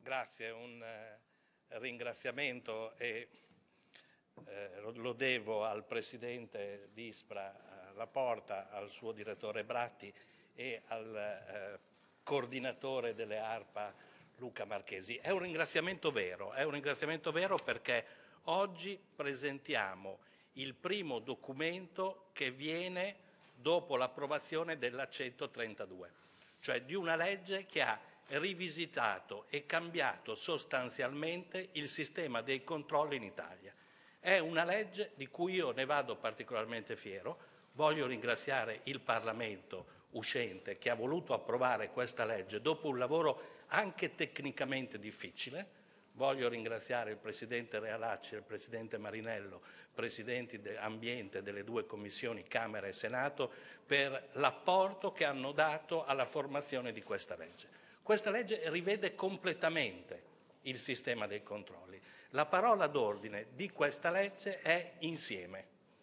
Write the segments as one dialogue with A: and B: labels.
A: Grazie, un ringraziamento e lo devo al Presidente di Ispra Laporta, al suo direttore Bratti e al coordinatore delle ARPA Luca Marchesi. È un ringraziamento vero perché oggi presentiamo il primo documento che viene dopo l'approvazione della 132, cioè di una legge che ha rivisitato e cambiato sostanzialmente il sistema dei controlli in Italia. È una legge di cui io ne vado particolarmente fiero. Voglio ringraziare il Parlamento uscente che ha voluto approvare questa legge dopo un lavoro anche tecnicamente difficile. Voglio ringraziare il Presidente Realacci e il Presidente Marinello, Presidenti dell'Ambiente delle due commissioni Camera e Senato, per l'apporto che hanno dato alla formazione di questa legge. Questa legge rivede completamente il sistema dei controlli. La parola d'ordine di questa legge è insieme.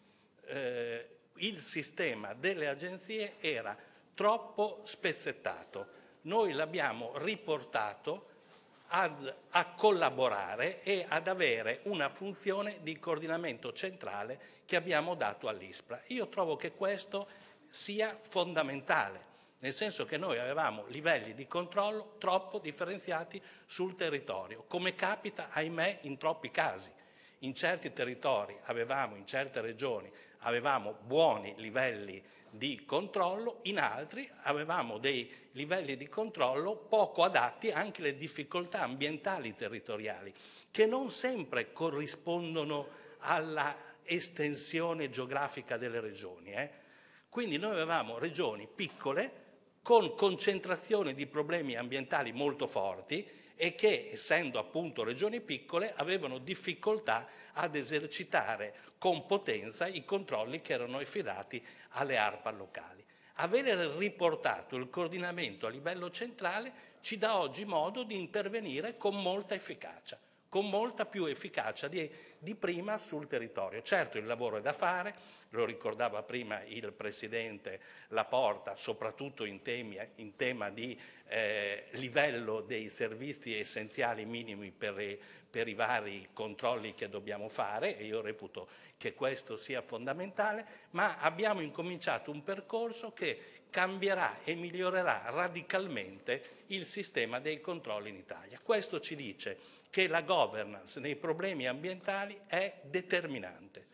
A: Il sistema delle agenzie era troppo spezzettato. Noi l'abbiamo riportato a collaborare e ad avere una funzione di coordinamento centrale che abbiamo dato all'ISPRA. Io trovo che questo sia fondamentale, nel senso che noi avevamo livelli di controllo troppo differenziati sul territorio, come capita, ahimè, in troppi casi. In certi territori in certe regioni avevamo buoni livelli di controllo, in altri avevamo dei livelli di controllo poco adatti anche alle difficoltà ambientali territoriali, che non sempre corrispondono alla estensione geografica delle regioni. Quindi noi avevamo regioni piccole con concentrazione di problemi ambientali molto forti e che, essendo appunto regioni piccole, avevano difficoltà ad esercitare con potenza i controlli che erano affidati alle ARPA locali. Avere riportato il coordinamento a livello centrale ci dà oggi modo di intervenire con molta efficacia, con molta più efficacia di prima sul territorio. Certo, il lavoro è da fare, lo ricordava prima il Presidente Laporta, soprattutto in tema di livello dei servizi essenziali minimi per i vari controlli che dobbiamo fare, e io reputo che questo sia fondamentale, ma abbiamo incominciato un percorso che cambierà e migliorerà radicalmente il sistema dei controlli in Italia. Questo ci dice che la governance nei problemi ambientali è determinante.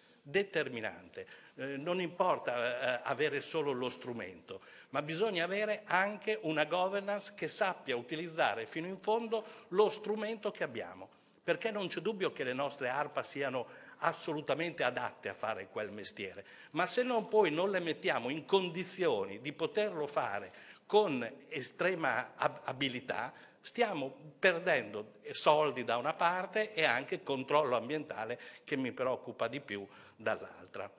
A: Non importa avere solo lo strumento, ma bisogna avere anche una governance che sappia utilizzare fino in fondo lo strumento che abbiamo, perché non c'è dubbio che le nostre ARPA siano assolutamente adatte a fare quel mestiere, ma se poi non le mettiamo in condizioni di poterlo fare con estrema abilità, stiamo perdendo soldi da una parte e anche controllo ambientale, che mi preoccupa di più, dall'altra.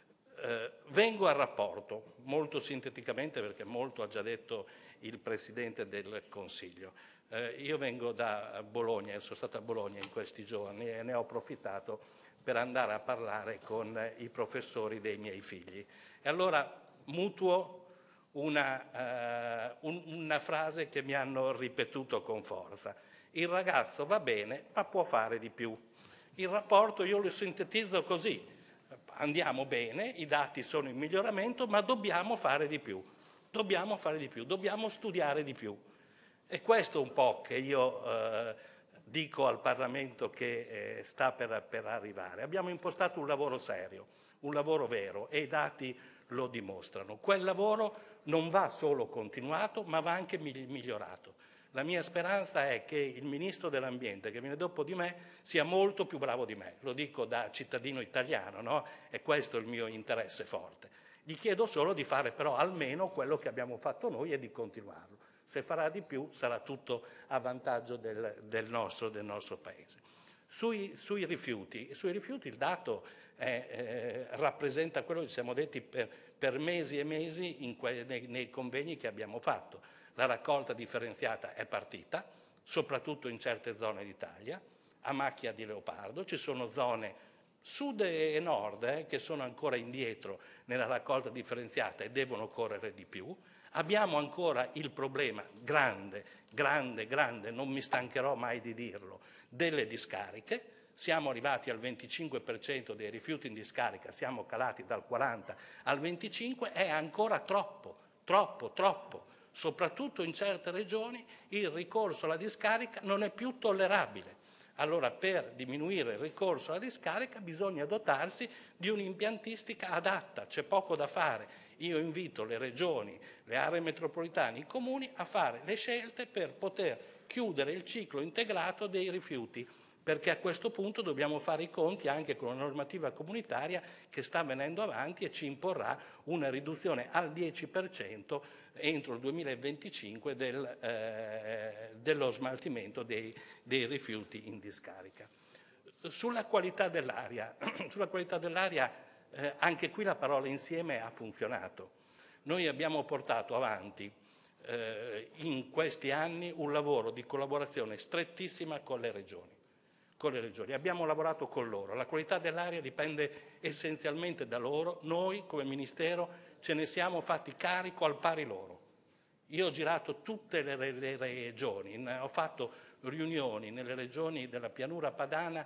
A: Vengo al rapporto, molto sinteticamente, perché molto ha già detto il Presidente del Consiglio. Io vengo da Bologna, sono stato a Bologna in questi giorni e ne ho approfittato per andare a parlare con i professori dei miei figli. E allora mutuo una frase che mi hanno ripetuto con forza: il ragazzo va bene, ma può fare di più. Il rapporto io lo sintetizzo così: andiamo bene, i dati sono in miglioramento, ma dobbiamo fare di più, dobbiamo studiare di più. E questo un po' che io dico al Parlamento che sta per arrivare. Abbiamo impostato un lavoro serio, un lavoro vero, e i dati lo dimostrano. Quel lavoro non va solo continuato, ma va anche migliorato. La mia speranza è che il Ministro dell'Ambiente, che viene dopo di me, sia molto più bravo di me. Lo dico da cittadino italiano, no? E questo è il mio interesse forte. Gli chiedo solo di fare però almeno quello che abbiamo fatto noi e di continuarlo. Se farà di più sarà tutto a vantaggio del nostro Paese. Sui rifiuti il dato rappresenta quello che ci siamo detti per mesi e mesi nei convegni che abbiamo fatto. La raccolta differenziata è partita, soprattutto in certe zone d'Italia, a macchia di leopardo. Ci sono zone sud e nord che sono ancora indietro nella raccolta differenziata e devono correre di più. Abbiamo ancora il problema grande, non mi stancherò mai di dirlo, delle discariche. Siamo arrivati al 25% dei rifiuti in discarica, siamo calati dal 40 al 25, è ancora troppo. Soprattutto in certe regioni il ricorso alla discarica non è più tollerabile. Allora, per diminuire il ricorso alla discarica bisogna dotarsi di un'impiantistica adatta, c'è poco da fare. Io invito le regioni, le aree metropolitane, i comuni a fare le scelte per poter chiudere il ciclo integrato dei rifiuti, perché a questo punto dobbiamo fare i conti anche con una normativa comunitaria che sta venendo avanti e ci imporrà una riduzione al 10% entro il 2025 dello smaltimento dei rifiuti in discarica. Sulla qualità dell'aria, anche qui la parola insieme ha funzionato. Noi abbiamo portato avanti in questi anni un lavoro di collaborazione strettissima con le regioni. Abbiamo lavorato con loro, la qualità dell'aria dipende essenzialmente da loro, noi come Ministero ce ne siamo fatti carico al pari loro. Io ho girato tutte le regioni, ho fatto riunioni nelle regioni della pianura padana,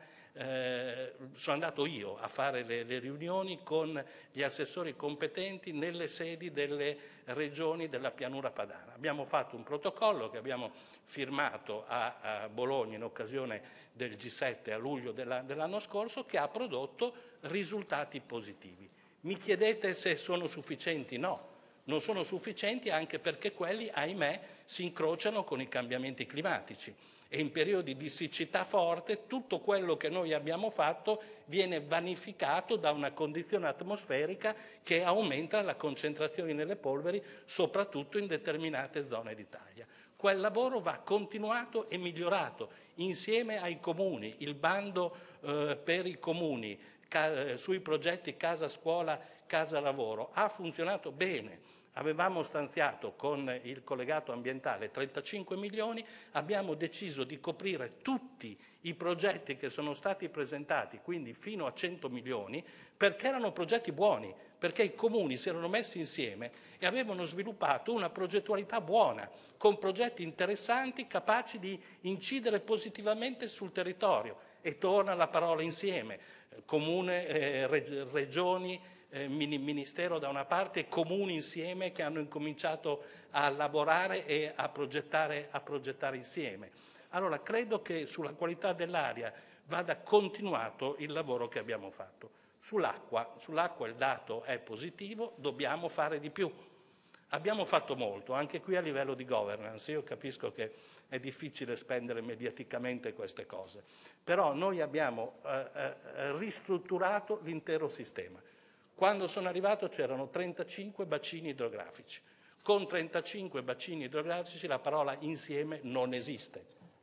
A: sono andato io a fare le riunioni con gli assessori competenti nelle sedi delle regioni della pianura padana. Abbiamo fatto un protocollo che abbiamo firmato a Bologna in occasione del G7 a luglio dell'anno scorso, che ha prodotto risultati positivi. Mi chiedete se sono sufficienti? No, non sono sufficienti, anche perché quelli, ahimè, si incrociano con i cambiamenti climatici e in periodi di siccità forte tutto quello che noi abbiamo fatto viene vanificato da una condizione atmosferica che aumenta la concentrazione nelle polveri, soprattutto in determinate zone d'Italia. Quel lavoro va continuato e migliorato insieme ai comuni. Il bando per i comuni sui progetti casa scuola, casa lavoro ha funzionato bene. Avevamo stanziato con il collegato ambientale 35 milioni, abbiamo deciso di coprire tutti i progetti che sono stati presentati, quindi fino a 100 milioni, perché erano progetti buoni, perché i comuni si erano messi insieme e avevano sviluppato una progettualità buona, con progetti interessanti, capaci di incidere positivamente sul territorio. E torna la parola insieme, comune, regioni, Ministero da una parte e comuni insieme che hanno incominciato a lavorare e a progettare insieme. Allora, credo che sulla qualità dell'aria vada continuato il lavoro che abbiamo fatto. Sull'acqua il dato è positivo, dobbiamo fare di più. Abbiamo fatto molto, anche qui a livello di governance. Io capisco che è difficile spendere mediaticamente queste cose, però noi abbiamo ristrutturato l'intero sistema. Quando sono arrivato c'erano 35 bacini idrografici. Con 35 bacini idrografici la parola insieme non esiste.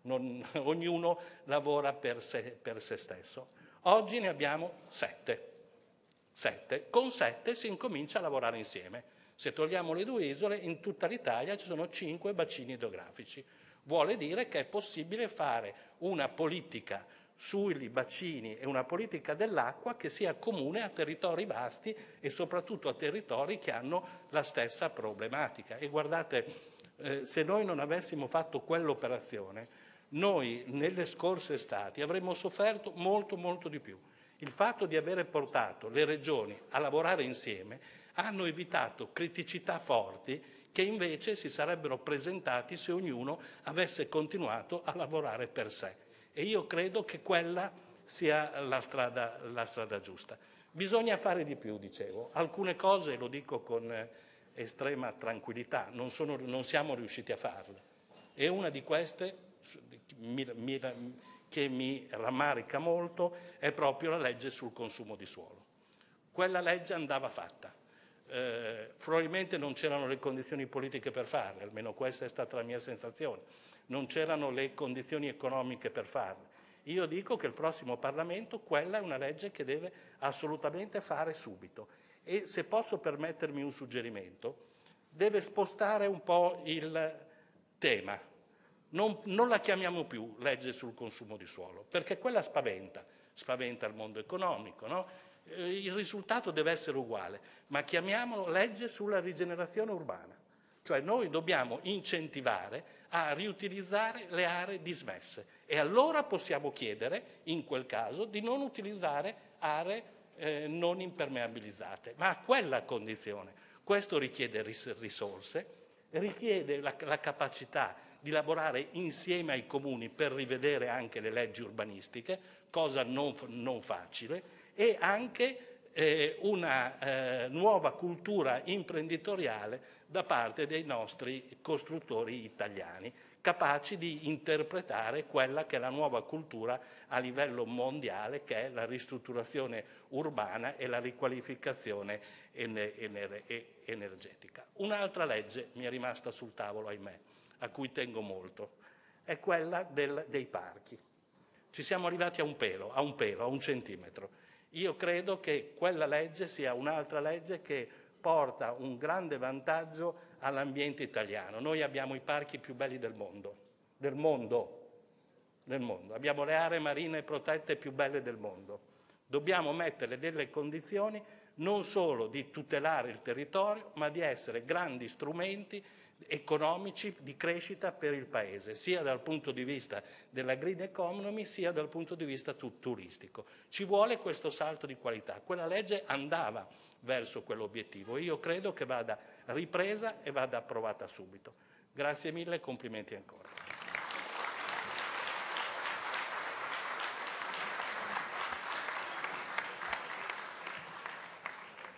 A: Ognuno lavora per se stesso. Oggi ne abbiamo 7. Con 7 si incomincia a lavorare insieme. Se togliamo le 2 isole, in tutta l'Italia ci sono 5 bacini idrografici. Vuole dire che è possibile fare una politica sui bacini e una politica dell'acqua che sia comune a territori vasti e soprattutto a territori che hanno la stessa problematica. E guardate, se noi non avessimo fatto quell'operazione, noi nelle scorse estati avremmo sofferto molto di più. Il fatto di avere portato le regioni a lavorare insieme hanno evitato criticità forti che invece si sarebbero presentati se ognuno avesse continuato a lavorare per sé. E io credo che quella sia la strada giusta. Bisogna fare di più, dicevo. Alcune cose, lo dico con estrema tranquillità, non siamo riusciti a farle. E una di queste, che mi rammarica molto, è proprio la legge sul consumo di suolo. Quella legge andava fatta. Probabilmente non c'erano le condizioni politiche per farle, almeno questa è stata la mia sensazione. Non c'erano le condizioni economiche per farle. Io dico che il prossimo Parlamento quella è una legge che deve assolutamente fare subito. E se posso permettermi un suggerimento, deve spostare un po' il tema. Non la chiamiamo più legge sul consumo di suolo, perché quella spaventa il mondo economico, no? Il risultato deve essere uguale, ma chiamiamolo legge sulla rigenerazione urbana. Cioè noi dobbiamo incentivare a riutilizzare le aree dismesse e allora possiamo chiedere, in quel caso, di non utilizzare aree non impermeabilizzate, ma a quella condizione. Questo richiede risorse, richiede la capacità di lavorare insieme ai comuni per rivedere anche le leggi urbanistiche, cosa non facile, e anche una nuova cultura imprenditoriale da parte dei nostri costruttori italiani, capaci di interpretare quella che è la nuova cultura a livello mondiale, che è la ristrutturazione urbana e la riqualificazione energetica. Un'altra legge mi è rimasta sul tavolo, ahimè, a cui tengo molto, è quella dei parchi. Ci siamo arrivati a un pelo, a un centimetro. Io credo che quella legge sia un'altra legge che porta un grande vantaggio all'ambiente italiano. Noi abbiamo i parchi più belli del mondo. Abbiamo le aree marine protette più belle del mondo. Dobbiamo mettere delle condizioni non solo di tutelare il territorio, ma di essere grandi strumenti economici di crescita per il Paese, sia dal punto di vista della green economy, sia dal punto di vista turistico. Ci vuole questo salto di qualità. Quella legge andava verso quell'obiettivo. Io credo che vada ripresa e vada approvata subito. Grazie mille e complimenti ancora.